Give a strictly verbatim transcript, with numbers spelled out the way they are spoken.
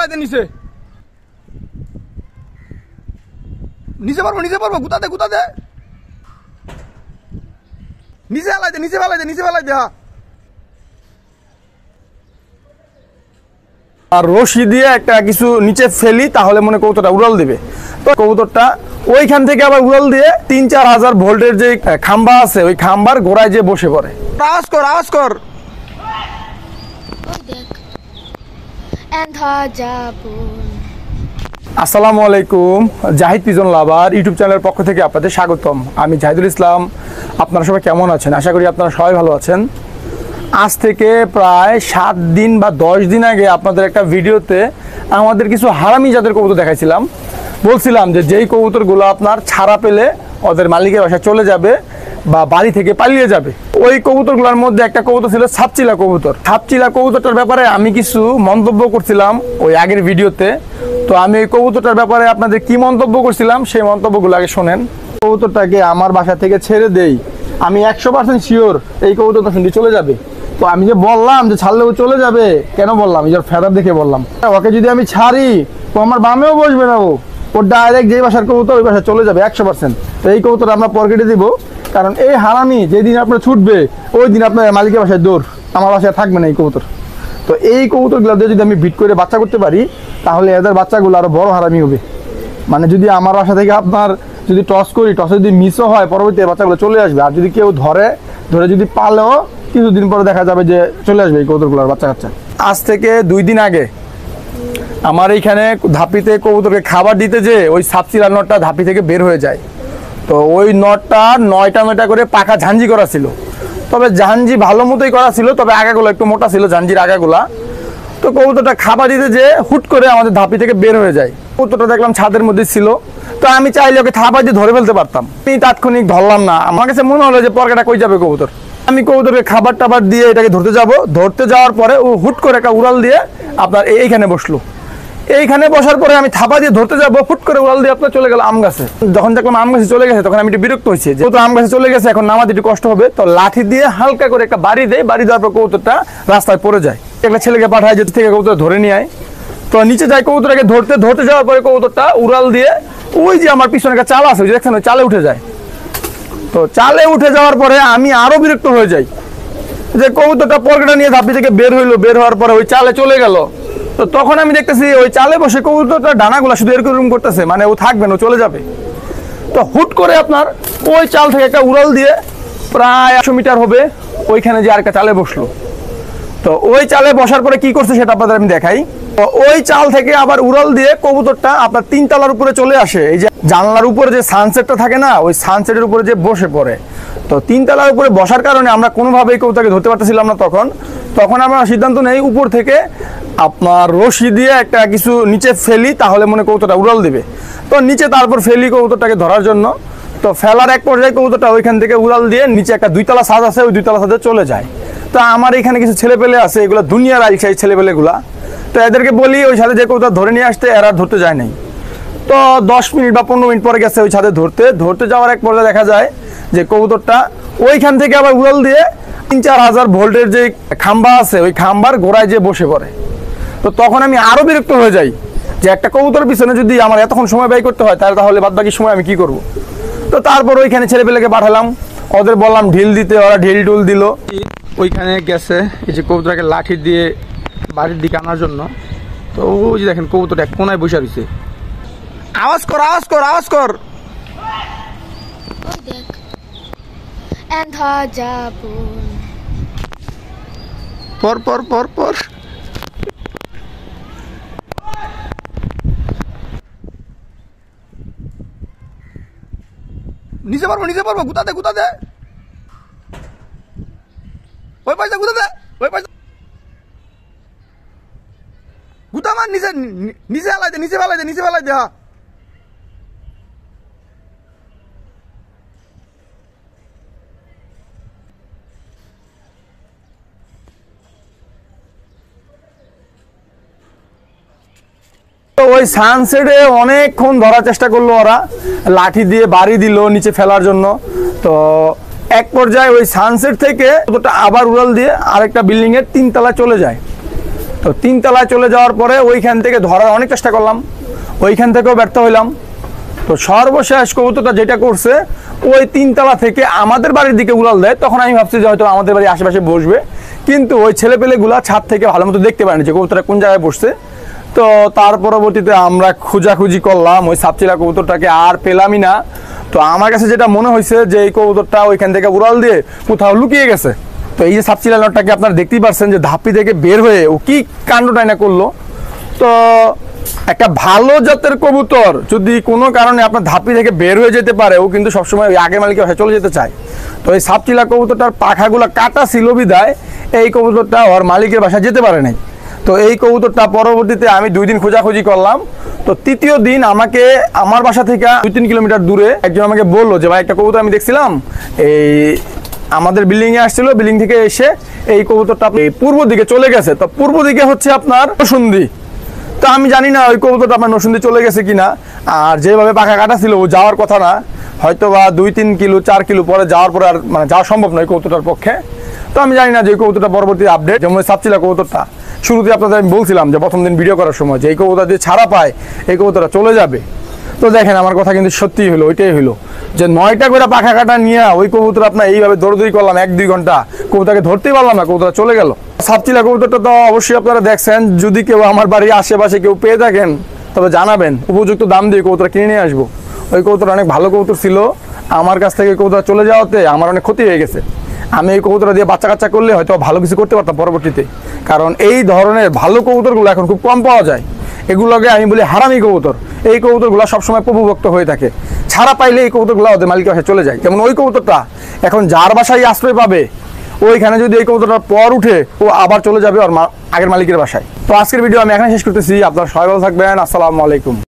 আলাইতে নিচে নিচে পারবো নিচে পারবো গুতাতে গুতাতে নিচে আলাইতে নিচে ফেলাইতে নিচে ফেলাইতে হ্যাঁ আর রশি দিয়ে একটা কিছু নিচে ফেলি তাহলে মনে কবুতরটা উড়াল দিবে। তো কবুতরটা ওইখান থেকে আবার উড়াল দিয়ে তিন চার হাজার ভোল্টের যে খাম্বা আছে ওই খাম্বার গোড়ায় যে বসে পড়ে। আওয়াজ কর আওয়াজ কর। আসসালামু আলাইকুম, জাহিদ পিজন লাভার ইউটিউব চ্যানেলের পক্ষ থেকে আপনাদের স্বাগতম। আমি জাহিদুল ইসলাম। আপনারা সবাই কেমন আছেন? আশা করি আপনারা সবাই ভালো আছেন। আজ থেকে প্রায় সাত দিন বা দশ দিন আগে আপনাদের একটা ভিডিওতে আমাদের কিছু হারামি জাতের কবুতর দেখাইছিলাম। বলছিলাম যে যেই কবুতরগুলো আপনার ছাড়া পেলে ওদের মালিকের বাসায় চলে যাবে বা বাড়ি থেকে পালিয়ে যাবে। ওই কবুতরগুলোর মধ্যে একটা কবুতর ছিল ছাপচিলা কবুতর। ছাপচিলা কবুতরটার ব্যাপারে আমি কিছু মন্তব্য করছিলাম ওই আগের ভিডিওতে। তো আমি ওই কবুতরটার ব্যাপারে আপনাদের কি মন্তব্য করছিলাম সেই মন্তব্যগুলো আগে শোনেন। কবুতরটাকে আমার বাসা থেকে ছেড়ে দেই, আমি একশো পার্সেন্ট শিওর এই কবুতরটা শুনতে চলে যাবে। তো আমি যে বললাম যে ছাড়লে ও চলে যাবে, কেন বললাম? এই যে ফেদার দেখে বললাম। ওকে যদি আমি ছাড়ি তো আমার বামেও বসবে না, ও ওর ডাইরেক্ট যেই বাসার কবুতর ওই বাসায় চলে যাবে একশো পার্সেন্ট। তো এই কবুতর আমরা পকেটে দিব, কারণ এই হারামি যেদিন আপনার ছুটবে ওই দিন আপনার মালিকের বাসায় দৌড়, আমার বাসায় থাকবে না এই কবুতর। তো এই কবুতরগুলো দিয়ে যদি আমি বিট করে বাচ্চা করতে পারি তাহলে এদের বাচ্চাগুলো আরও বড় হারামি হবে। মানে যদি আমার বাসা থেকে আপনার যদি টস করি, টসে যদি মিসও হয় পরবর্তীতে বাচ্চাগুলো চলে আসবে। আর যদি কেউ ধরে ধরে যদি পালেও কিছুদিন পরে দেখা যাবে যে চলে আসবে এই কবুতরগুলোর বাচ্চা কাচ্চা। আজ থেকে দুই দিন আগে আমার এইখানে ধাপিতে কবুতরকে খাবার দিতে যে ওই ছাপচিলা নটটা ধাপি থেকে বের হয়ে যায়। তো ওই নটটা নয়টা নয়টা করে পাকা ঝাঞ্জি করা ছিল। তবে ঝাঞ্জি ভালো মতোই করা ছিল, তবে আগাগুলো একটু মোটা ছিল ঝাঞ্জির আগাগুলা। তো কবুতরটা খাবার দিতে যে হুট করে আমাদের ধাপি থেকে বের হয়ে যায়। কবুতরটা দেখলাম ছাদের মধ্যে ছিল, তো আমি চাইলে ওকে থাবা দিয়ে ধরে ফেলতে পারতাম। আমি তাৎক্ষণিক ধরলাম না, আমার কাছে মনে হলো যে পরকাটা কই যাবে কবুতর। আমি কবুতরকে খাবার টাবার দিয়ে এটাকে ধরতে যাব, ধরতে যাওয়ার পরে ও হুট করে একটা উড়াল দিয়ে আপনার এইখানে বসলো। এইখানে বসার পরে আমি থাবা দিয়ে ধরতে যাবো, হুট করে উড়াল দিয়ে আপনার চলে গেল আম গাছে। যখন দেখলাম আম গাছে চলে গেছে তখন আমি একটু বিরক্ত হয়েছি, যেহেতু আম গাছে চলে গেছে এখন নামাতে একটু কষ্ট হবে। তো লাঠি দিয়ে হালকা করে একটা বাড়ি দেয়, বাড়ি দেওয়ার পর কবুতরটা রাস্তায় পড়ে যায়। একটা ছেলেকে পাঠায় যেতে থেকে কবুতর ধরে নিয়ে আয়। তো নিচে যায় কবুতরটাকে ধরতে, ধরতে যাওয়ার পরে কবুতরটা উড়াল দিয়ে ওই যে আমার পিছনে একটা চাল আছে দেখছেন ওই চালে উঠে যায়। তো চালে উঠে যাওয়ার পরে আমি আরো বিরক্ত হয়ে যাই যে কবুতরটা পরকাটা নিয়ে ধাপি থেকে বের হইলো, বের হওয়ার পরে ওই চালে চলে গেল। তো তখন আমি দেখতেছি ওই চালে বসে কবুতরটা ডানাগুলা শুধু এরকম করতেছে, মানে ও থাকবে না, ও চলে যাবে। তো হুট করে আপনার ওই চাল থেকে একটা উড়াল দিয়ে প্রায় একশো মিটার হবে ওইখানে যে আরেকটা চালে বসলো। তো ওই চালে বসার পরে কি করছে সেটা আপনাদের আমি দেখাই। তো ওই চাল থেকে আবার উড়াল দিয়ে কবুতরটা আপনার তিন তলার উপরে চলে আসে। এই যে জানলার উপরে যে সানসেটটা থাকে না, ওই সানসেটের উপরে যে বসে পড়ে। তো তিন তলার উপরে বসার কারণে আমরা কোনোভাবেই কবুতরকে ধরতে পারতেছিলাম না। তখন তখন আমরা সিদ্ধান্ত নেই উপর থেকে আপনার রশি দিয়ে একটা কিছু নিচে ফেলি তাহলে মনে কবুতরটা উড়াল দিবে। তো নিচে তারপর ফেলি কবুতরটাকে ধরার জন্য। তো ফেলার এক পর্যায়ে কবুতরটা ওইখান থেকে উড়াল দিয়ে নিচে একটা দুইতলা ছাদ আছে, ওই দুইতলা ছাদে চলে যায়। তো আমার এখানে কিছু ছেলেপেলে আছে, এগুলো দুনিয়ার আইসা এই ছেলেপেলেগুলা। তো এদেরকে বলি ওই ছাদে যে কবুতর ধরে নিয়ে আসতে, এরা ধরতে যায় নাই। তো দশ মিনিট বা পনেরো মিনিট পরে গেছে ওই ছাদে ধরতে, ধরতে যাওয়ার এক পর্যায়ে দেখা যায় যে কবুতরটা ওইখান থেকে আবার উড়াল দিয়ে তিন চার হাজার ভোল্টের যে খাম্বা আছে ওই খাম্বার গোড়ায় যে বসে পড়ে। তো তখন আমি আরো বিরক্ত হয়ে যাই যে একটা কবুতর পিছনে যদি আমার এতক্ষণ সময় ব্যয় করতে হয় তাহলে তাহলে বাদ বাকি সময় আমি কি করব। তো তারপর ওইখানে ছেলেপেলেকে পাঠালাম, ওদের বললাম ঢিল দিতে, ওরা ঢিল টুল দিল। ওইখানে গেছে এই যে কবুতরকে লাঠি দিয়ে বাড়ির দিকে আনার জন্য। তো ওই যে দেখেন কবুতরটা এক কোনায় বসে রয়েছে। আওয়াজ কর আওয়াজ কর আওয়াজ কর। পর পর পর পর নিচে পারবো নিচে পারবো গুতাতে গুতাতে ওই পাশে গুতাতে ওই পাশে গুতা মার নিচে নিচে ফেলাইতে নিচে ফেলাইতে নিচে ফেলাইতে হ্যাঁ। ওই সানসেটে অনেকক্ষণ ধরার চেষ্টা করলো, ওরা লাঠি দিয়ে বাড়ি দিল নিচে ফেলার জন্য। তো এক পর্যায়ে ওই সানসেট থেকে আবার উড়াল দিয়ে আরেকটা বিল্ডিং এর তিন তলায় চলে যায়। তো তিনতলায় চলে যাওয়ার পরে ওইখান থেকে ধরার অনেক চেষ্টা করলাম, ওইখান থেকেও ব্যর্থ হইলাম। তো সর্বশেষ কবুতরটা যেটা করছে, ওই তিনতলা থেকে আমাদের বাড়ির দিকে উড়াল দেয়। তখন আমি ভাবছি যে হয়তো আমাদের বাড়ির আশেপাশে বসবে, কিন্তু ওই ছেলেপেলেগুলা ছাদ থেকে ভালো মতো দেখতে পারেনি যে কবুতরটা কোন জায়গায় বসছে। তো তার পরবর্তীতে আমরা খোঁজাখুঁজি করলাম ওই সাপচিলা কবুতরটাকে, আর পেলামই না। তো আমার কাছে যেটা মনে হয়েছে যে এই কবুতরটা ওইখান থেকে উড়াল দিয়ে কোথাও লুকিয়ে গেছে। তো এই যে সাপচিলা নটটাকে আপনারা দেখতেই পারছেন যে ধাপি থেকে বের হয়ে ও কি কাণ্ডটাই না করলো। তো একটা ভালো জাতের কবুতর যদি কোনো কারণে আপনার ধাপি থেকে বের হয়ে যেতে পারে, ও কিন্তু সবসময় ওই আগের মালিকের বাসায় চলে যেতে চায়। তো এই সাপচিলা কবুতরটার পাখাগুলো কাটা ছিল বিদায় এই কবুতরটা ওর মালিকের বাসায় যেতে পারে নাই। তো এই কবুতরটা পরবর্তীতে আমি দুই দিন খোঁজাখুঁজি করলাম। তো তৃতীয় দিন আমাকে আমার বাসা থেকে দুই তিন কিলোমিটার দূরে একজন আমাকে বললো যে ভাই একটা কবুতর আমি দেখছিলাম এই আমাদের বিল্ডিংয়ে আসছিল, বিল্ডিং থেকে এসে এই কবুতরটা এই পূর্ব দিকে চলে গেছে। তো পূর্ব দিকে হচ্ছে আপনার নরসিংদী। তো আমি জানি না ওই কবুতরটা আপনার নরসিংদী চলে গেছে কিনা, আর যেভাবে পাখা কাটা ছিল ও যাওয়ার কথা না, হয়তো বা দুই তিন কিলো চার কিলো পরে যাওয়ার পরে আর মানে যাওয়া সম্ভব নয় কবুতরটার পক্ষে। তো আমি জানি না যে এই কবুতরটা পরবর্তী আপডেট, যেমন সাপচিলা কবুতরটা শুরুতে আপনাদের আমি বলছিলাম যে প্রথম দিন ভিডিও করার সময় যে এই কবুতর দিয়ে ছাড়া পায় এই কবুতরটা চলে যাবে। তো দেখেন আমার কথা কিন্তু সত্যিই হলো, ওইটাই হলো যে নয়টা করে পাখা কাটা নিয়ে ওই কবুতর আপনার এইভাবে দৌড়দৌড়ি করলাম এক দুই ঘন্টা, কবুতরকে ধরতেই পারলাম না, কবুতর চলে গেল। সাপচিলা কবুতরটা তো অবশ্যই আপনারা দেখছেন, যদি কেউ আমার বাড়ির আশেপাশে কেউ পেয়ে থাকেন তবে জানাবেন, উপযুক্ত দাম দিয়ে কবুতর কিনে নিয়ে আসবো। ওই কবুতর অনেক ভালো কবুতর ছিল, আমার কাছ থেকে কবুতর চলে যাওয়াতে আমার অনেক ক্ষতি হয়ে গেছে। আমি এই কবুতর দিয়ে বাচ্চা কাচ্চা করলে হয়তো ভালো কিছু করতে পারতাম পরবর্তীতে, কারণ এই ধরনের ভালো কবুতরগুলো এখন খুব কম পাওয়া যায়। এগুলোকে আমি বলি হারামি কবুতর। এই কবুতরগুলো সবসময় প্রভুভক্ত হয়ে থাকে, ছাড়া পাইলে এই কবুতরগুলো ওদের মালিকের বাসায় চলে যায়। যেমন ওই কবুতরটা এখন যার বাসায় আশ্রয় পাবে, ওইখানে যদি এই কবুতরটার পর উঠে ও আবার চলে যাবে ওর আগের মালিকের বাসায়। তো আজকের ভিডিও আমি এখানে শেষ করতেছি। আপনারা সবাই ভালো থাকবেন। আসসালামু আলাইকুম।